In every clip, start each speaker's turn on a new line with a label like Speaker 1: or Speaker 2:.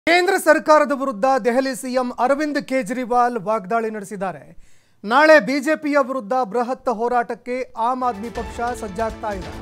Speaker 1: ಕೇಂದ್ರ ಸರ್ಕಾರದ ವಿರುದ್ಧ ದೆಹಲಿ ಸಿಎಂ ಅರವಿಂದ್ ಕೇಜ್ರಿವಾಲ್ ವಾಗ್ದಾಳಿ ನಡೆಸಿದ್ದಾರೆ. ನಾಳೆ ಬಿಜೆಪಿಯ ವಿರುದ್ಧ ಬೃಹತ್ ಹೋರಾಟಕ್ಕೆ ಆಮ್ ಆದ್ಮಿ ಪಕ್ಷ ಸಜ್ಜಾಗ್ತಾ ಇದೆ.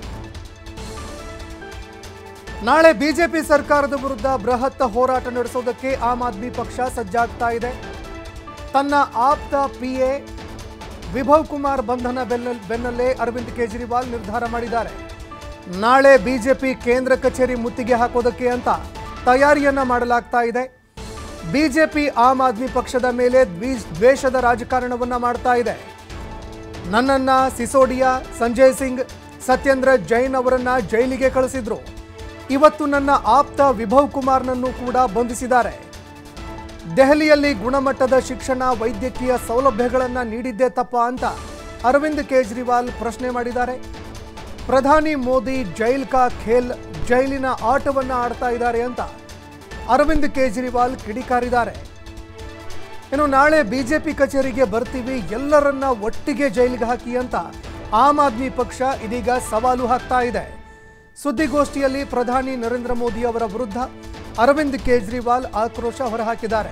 Speaker 1: ನಾಳೆ ಬಿಜೆಪಿ ಸರ್ಕಾರದ ವಿರುದ್ಧ ಬೃಹತ್ ಹೋರಾಟ ನಡೆಸೋದಕ್ಕೆ ಆಮ್ ಆದ್ಮಿ ಪಕ್ಷ ಸಜ್ಜಾಗ್ತಾ ಇದೆ. ತನ್ನ ಆಪ್ತ ಪಿಎ ವಿಭವ್ ಕುಮಾರ್ ಬಂಧನ ಬೆನ್ನಲ್ಲೇ ಅರವಿಂದ್ ಕೇಜ್ರಿವಾಲ್ ನಿರ್ಧಾರ ಮಾಡಿದ್ದಾರೆ. ನಾಳೆ ಬಿಜೆಪಿ ಕೇಂದ್ರ ಕಚೇರಿ ಮುತ್ತಿಗೆ ಹಾಕೋದಕ್ಕೆ ಅಂತ ತಯಾರಿಯನ್ನ ಮಾಡಲಾಗ್ತಾ ಇದೆ. ಬಿಜೆಪಿ ಆಮ್ ಆದ್ಮಿ ಪಕ್ಷದ ಮೇಲೆ ದ್ವೇಷದ ರಾಜಕಾರಣವನ್ನ ಮಾಡ್ತಾ ಇದೆ. ನನ್ನನ್ನ ಸಿಸೋಡಿಯಾ, ಸಂಜಯ್ ಸಿಂಗ್, ಸತ್ಯೇಂದ್ರ ಜೈನ್ ಅವರನ್ನ ಜೈಲಿಗೆ ಕಳಿಸಿದ್ರು. ಇವತ್ತು ನನ್ನ ಆಪ್ತ ವಿಭವ್ ಕುಮಾರ್ನನ್ನು ಕೂಡ ಬಂಧಿಸಿದ್ದಾರೆ. ದೆಹಲಿಯಲ್ಲಿ ಗುಣಮಟ್ಟದ ಶಿಕ್ಷಣ, ವೈದ್ಯಕೀಯ ಸೌಲಭ್ಯಗಳನ್ನು ನೀಡಿದ್ದೇ ತಪ್ಪ ಅಂತ ಅರವಿಂದ್ ಕೇಜ್ರಿವಾಲ್ ಪ್ರಶ್ನೆ ಮಾಡಿದ್ದಾರೆ. ಪ್ರಧಾನಿ ಮೋದಿ ಜೈಲ್ ಕಾ ಖೇಲ್, ಜೈಲಿನ ಆಟವನ್ನು ಆಡ್ತಾ ಇದ್ದಾರೆ ಅಂತ ಅರವಿಂದ್ ಕೇಜ್ರಿವಾಲ್ ಕಿಡಿಕಾರಿದ್ದಾರೆ. ಇನ್ನು ನಾಳೆ ಬಿಜೆಪಿ ಕಚೇರಿಗೆ ಬರ್ತೀವಿ, ಎಲ್ಲರನ್ನ ಒಟ್ಟಿಗೆ ಜೈಲಿಗೆ ಹಾಕಿ ಅಂತ ಆಮ್ ಆದ್ಮಿ ಪಕ್ಷ ಇದೀಗ ಸವಾಲು ಹಾಕ್ತಾ ಇದೆ. ಸುದ್ದಿಗೋಷ್ಠಿಯಲ್ಲಿ ಪ್ರಧಾನಿ ನರೇಂದ್ರ ಮೋದಿ ಅವರ ವಿರುದ್ಧ ಅರವಿಂದ್ ಕೇಜ್ರಿವಾಲ್ ಆಕ್ರೋಶ ಹೊರಹಾಕಿದ್ದಾರೆ.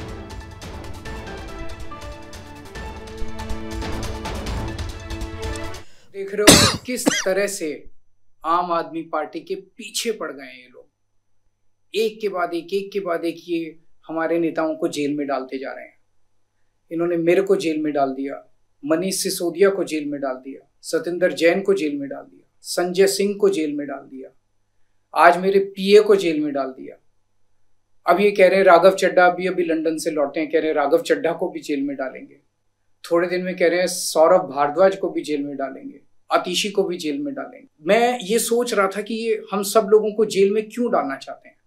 Speaker 2: देख रहे हो किस तरह से आम आदमी पार्टी के पीछे पड़ गए हैं ये लोग। एक के बाद एक ये हमारे नेताओं को जेल में डालते जा रहे हैं। इन्होंने मेरे को जेल में डाल दिया, मनीष सिसोदिया को जेल में डाल दिया, सत्येंद्र जैन को जेल में डाल दिया, संजय सिंह को जेल में डाल दिया, आज मेरे पीए को जेल में डाल दिया। अब ये कह रहे हैं राघव चड्ढा भी अभी लंदन से लौटे हैं, कह रहे हैं राघव चड्ढा को भी जेल में डालेंगे। थोड़े दिन में कह रहे हैं सौरभ भारद्वाज को भी जेल में डालेंगे, आतिशी को भी जेल में डालेंगे। मैं ये सोच रहा था कि ये हम सब लोगों को जेल में क्यों डालना चाहते हैं,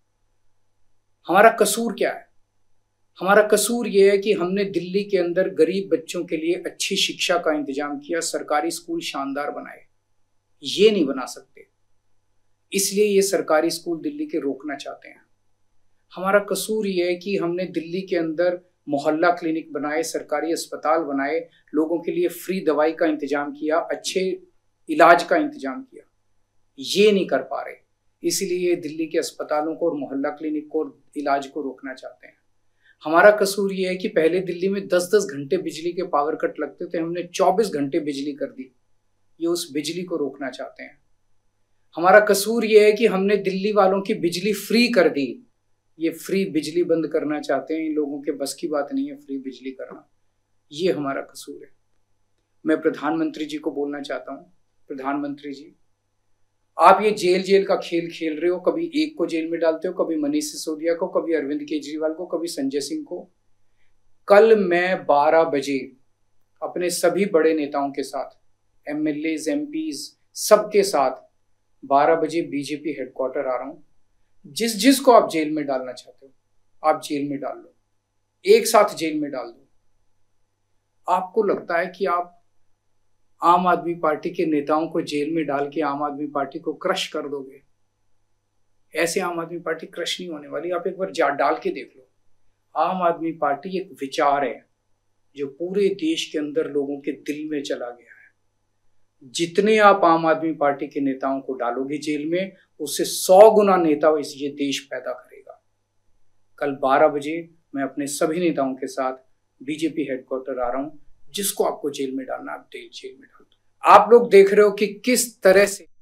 Speaker 2: हमारा कसूर क्या है? हमारा कसूर ये है कि हमने दिल्ली के अंदर गरीब बच्चों के लिए अच्छी शिक्षा का इंतजाम किया, सरकारी स्कूल शानदार बनाए, ये नहीं बना सकते, इसलिए ये सरकारी स्कूल दिल्ली के रोकना चाहते हैं। हमारा कसूर ये है कि हमने दिल्ली के अंदर मोहल्ला क्लिनिक बनाए, सरकारी अस्पताल बनाए, लोगों के लिए फ्री दवाई का इंतजाम किया, अच्छे इलाज का इंतजाम किया, ये नहीं कर पा रहे, इसलिए दिल्ली के अस्पतालों को और मोहल्ला क्लिनिक को और इलाज को रोकना चाहते हैं। हमारा कसूर ये है कि पहले दिल्ली में 10-10 घंटे बिजली के पावर कट लगते थे, हमने 24 घंटे बिजली कर दी, ये उस बिजली को रोकना चाहते हैं। हमारा कसूर ये है कि हमने दिल्ली वालों की बिजली फ्री कर दी, ये फ्री बिजली बंद करना चाहते हैं। इन लोगों के बस की बात नहीं है फ्री बिजली करना, ये हमारा कसूर है। मैं प्रधानमंत्री जी को बोलना चाहता हूँ, प्रधानमंत्री जी आप ये जेल का खेल खेल रहे हो, कभी एक को जेल में डालते हो, कभी मनीष सिसोदिया को, कभी अरविंद केजरीवाल को, कभी संजय सिंह को। कल मैं 12 बजे अपने सभी बड़े नेताओं के साथ, एमएलएज, एमपीज सबके साथ 12 बजे बीजेपी हेडक्वार्टर आ रहा हूँ। जिसको आप जेल में डालना चाहते हो आप जेल में डाल लो, एक साथ जेल में डाल दो। आपको लगता है कि आप आम आदमी पार्टी के नेताओं को जेल में डाल के आम आदमी पार्टी को क्रश कर दोगे? ऐसे आम आदमी पार्टी क्रश नहीं होने वाली, आप एक बार डाल के देख लो। आम आदमी पार्टी एक विचार है जो पूरे देश के अंदर लोगों के दिल में चला गया है। जितने आप आम आदमी पार्टी के नेताओं को डालोगे जेल में, उससे 100 गुना नेता ये देश पैदा करेगा। कल 12 बजे मैं अपने सभी नेताओं के साथ बीजेपी हेडक्वार्टर आ रहा हूं। जिसको आपको जेल में डालना आप जेल में डाल दो। आप लोग देख रहे हो कि किस तरह से